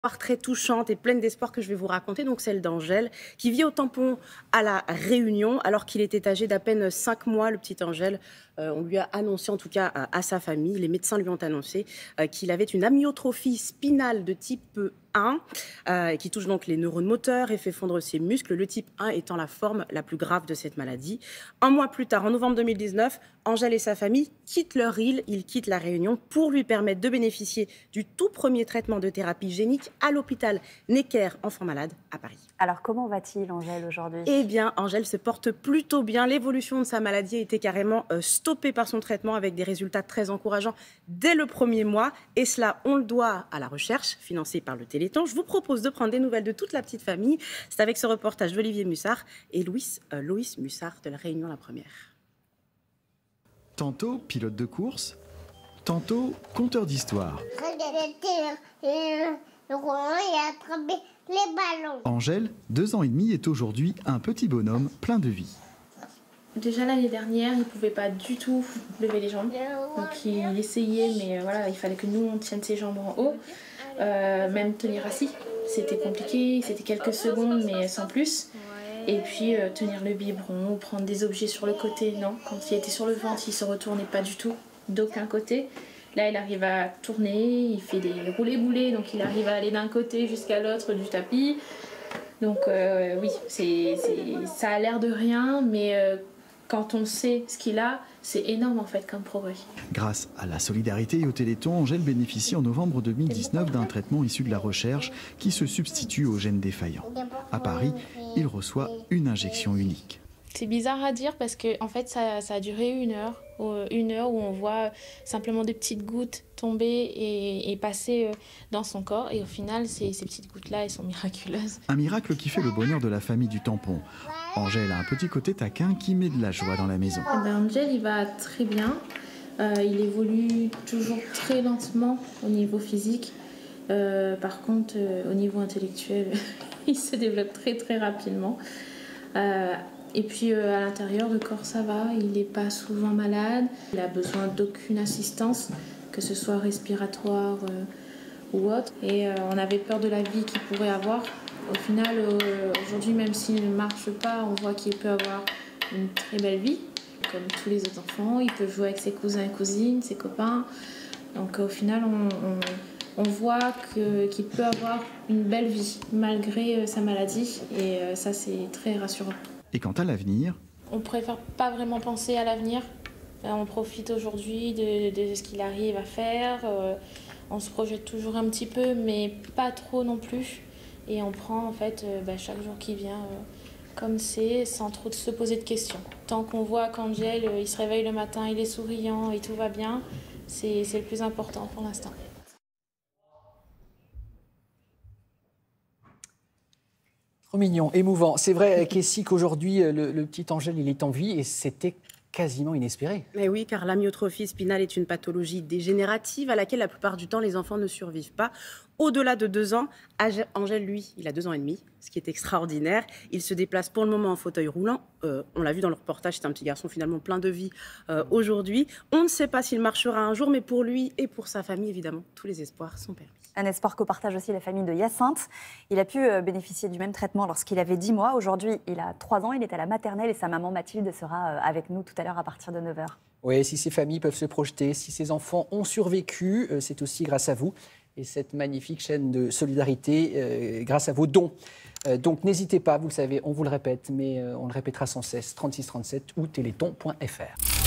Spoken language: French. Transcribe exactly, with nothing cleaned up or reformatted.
Très touchante et pleine d'espoir que je vais vous raconter, donc celle d'Angèle, qui vit au tampon à La Réunion, alors qu'il était âgé d'à peine cinq mois, le petit Angèle. Euh, on lui a annoncé, en tout cas à, à sa famille, les médecins lui ont annoncé euh, qu'il avait une amyotrophie spinale de type un, euh, qui touche donc les neurones moteurs et fait fondre ses muscles, le type un étant la forme la plus grave de cette maladie. Un mois plus tard, en novembre deux mille dix-neuf, Angèle et sa famille quittent leur île, ils quittent La Réunion pour lui permettre de bénéficier du tout premier traitement de thérapie génique à l'hôpital Necker Enfants Malades à Paris. Alors comment va-t-il, Angèle, aujourd'hui? Eh bien, Angèle se porte plutôt bien. L'évolution de sa maladie a été carrément euh, stoppée par son traitement avec des résultats très encourageants dès le premier mois. Et cela, on le doit à la recherche financée par le Téléthon. Je vous propose de prendre des nouvelles de toute la petite famille. C'est avec ce reportage d'Olivier Mussard et Louis, euh, Loïs Mussard de La Réunion la première. Tantôt pilote de course, tantôt conteur d'histoire. Les ballons. Angèle, deux ans et demi, est aujourd'hui un petit bonhomme plein de vie. Déjà l'année dernière, il ne pouvait pas du tout lever les jambes. Donc il essayait, mais voilà, il fallait que nous on tienne ses jambes en haut. Euh, même tenir assis, c'était compliqué, c'était quelques secondes, mais sans plus. Et puis euh, tenir le biberon, prendre des objets sur le côté, non. Quand il était sur le ventre, il ne se retournait pas du tout, d'aucun côté. Là, il arrive à tourner, il fait des roulés-boulés, donc il arrive à aller d'un côté jusqu'à l'autre du tapis. Donc euh, oui, c'est, c'est, ça a l'air de rien, mais euh, quand on sait ce qu'il a, c'est énorme en fait comme progrès. Grâce à la solidarité et au Téléthon, Angèle bénéficie en novembre deux mille dix-neuf d'un traitement issu de la recherche qui se substitue aux gènes défaillants. À Paris, il reçoit une injection unique. C'est bizarre à dire parce que en fait ça, ça a duré une heure, une heure où on voit simplement des petites gouttes tomber et, et passer dans son corps, et au final ces, ces petites gouttes-là, elles sont miraculeuses. Un miracle qui fait le bonheur de la famille du tampon. Angèle a un petit côté taquin qui met de la joie dans la maison. Eh ben, Angèle, il va très bien, euh, il évolue toujours très lentement au niveau physique. Euh, par contre euh, au niveau intellectuel, il se développe très très rapidement. Euh, Et puis euh, à l'intérieur, le corps, ça va, il n'est pas souvent malade, il n'a besoin d'aucune assistance, que ce soit respiratoire euh, ou autre. Et euh, on avait peur de la vie qu'il pourrait avoir. Au final, euh, aujourd'hui, même s'il ne marche pas, on voit qu'il peut avoir une très belle vie. Comme tous les autres enfants, il peut jouer avec ses cousins et cousines, ses copains. Donc au final, on, on, on voit que, qu'il peut avoir une belle vie, malgré euh, sa maladie. Et euh, ça, c'est très rassurant. Et quant à l'avenir, on préfère pas vraiment penser à l'avenir. On profite aujourd'hui de, de ce qu'il arrive à faire. Euh, on se projette toujours un petit peu, mais pas trop non plus. Et on prend en fait euh, bah, chaque jour qui vient euh, comme c'est, sans trop se poser de questions. Tant qu'on voit qu'Angèle, euh, il se réveille le matin, il est souriant et tout va bien, c'est, c'est le plus important pour l'instant. Trop mignon, émouvant. C'est vrai, Kessie, qu'aujourd'hui, le, le petit Angèle, il est en vie et c'était quasiment inespéré. Mais oui, car l'amyotrophie spinale est une pathologie dégénérative à laquelle la plupart du temps les enfants ne survivent pas. Au-delà de deux ans, Angèle, lui, il a deux ans et demi, ce qui est extraordinaire. Il se déplace pour le moment en fauteuil roulant. Euh, on l'a vu dans le reportage, c'est un petit garçon finalement plein de vie euh, aujourd'hui. On ne sait pas s'il marchera un jour, mais pour lui et pour sa famille, évidemment, tous les espoirs sont permis. Un espoir que partage aussi la famille de Hyacinthe. Il a pu bénéficier du même traitement lorsqu'il avait dix mois. Aujourd'hui, il a trois ans, il est à la maternelle et sa maman Mathilde sera avec nous tout à l'heure à partir de neuf heures. Oui, si ces familles peuvent se projeter, si ces enfants ont survécu, c'est aussi grâce à vous et cette magnifique chaîne de solidarité euh, grâce à vos dons. Euh, donc n'hésitez pas, vous le savez, on vous le répète, mais euh, on le répétera sans cesse, trente-six trente-sept ou téléthon point F R.